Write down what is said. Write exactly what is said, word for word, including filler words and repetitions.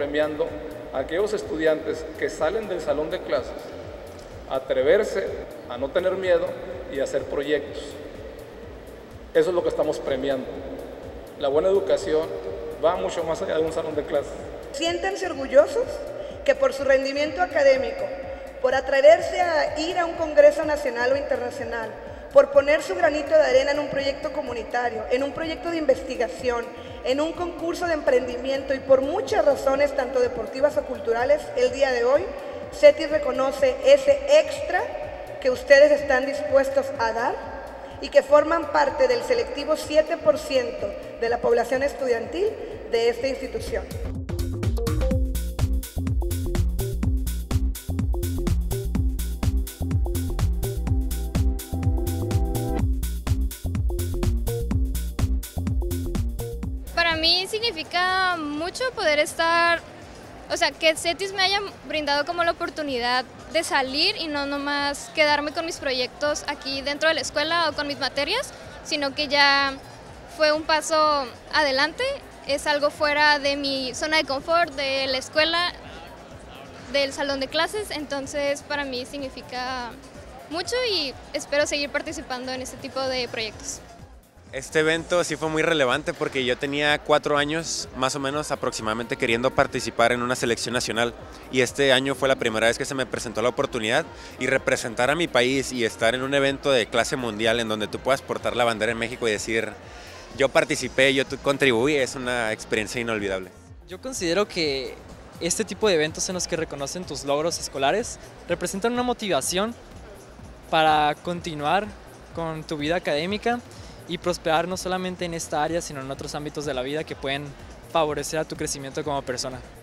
premiando a aquellos estudiantes que salen del salón de clases a atreverse, a no tener miedo y a hacer proyectos. Eso es lo que estamos premiando. La buena educación va mucho más allá de un salón de clases. Siéntanse orgullosos que por su rendimiento académico, por atreverse a ir a un congreso nacional o internacional, por poner su granito de arena en un proyecto comunitario, en un proyecto de investigación, en un concurso de emprendimiento y por muchas razones, tanto deportivas o culturales, el día de hoy, CETIS reconoce ese extra que ustedes están dispuestos a dar y que forman parte del selectivo siete por ciento de la población estudiantil de esta institución. Para mí significa mucho poder estar, o sea, que CETIS me haya brindado como la oportunidad de salir y no nomás quedarme con mis proyectos aquí dentro de la escuela o con mis materias, sino que ya fue un paso adelante, es algo fuera de mi zona de confort, de la escuela, del salón de clases, entonces para mí significa mucho y espero seguir participando en este tipo de proyectos. Este evento sí fue muy relevante porque yo tenía cuatro años, más o menos aproximadamente, queriendo participar en una selección nacional y este año fue la primera vez que se me presentó la oportunidad y representar a mi país y estar en un evento de clase mundial en donde tú puedas portar la bandera en México y decir yo participé, yo contribuí, es una experiencia inolvidable. Yo considero que este tipo de eventos en los que reconocen tus logros escolares representan una motivación para continuar con tu vida académica y prosperar no solamente en esta área, sino en otros ámbitos de la vida que pueden favorecer a tu crecimiento como persona.